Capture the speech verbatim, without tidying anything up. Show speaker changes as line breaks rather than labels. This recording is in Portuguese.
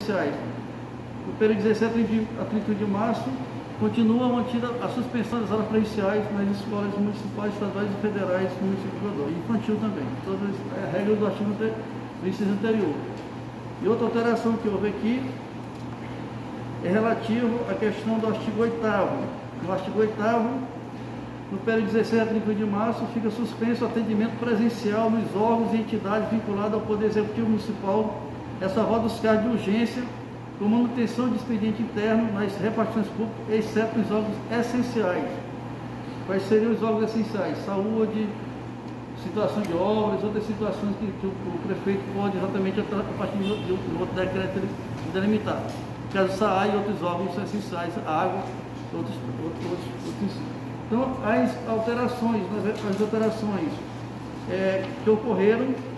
No período de dezessete a trinta de março, continua mantida a suspensão das aulas presenciais nas escolas municipais, estaduais e federais no município de Godói, infantil também, todas as regras do artigo do inciso anterior. E outra alteração que houve aqui é relativo à questão do artigo oitavo. No artigo oitavo, no período de dezessete a trinta de março, fica suspenso o atendimento presencial nos órgãos e entidades vinculadas ao Poder Executivo Municipal, ressalvado dos casos de urgência, com manutenção de expediente interno nas repartições públicas, exceto os órgãos essenciais. Quais seriam os órgãos essenciais? Saúde, situação de obras, outras situações que, que o, o prefeito pode exatamente, a partir de um outro decreto, delimitar. No caso do S A A e outros órgãos essenciais, água, outros, outros, outros. Então, as alterações, as alterações é, que ocorreram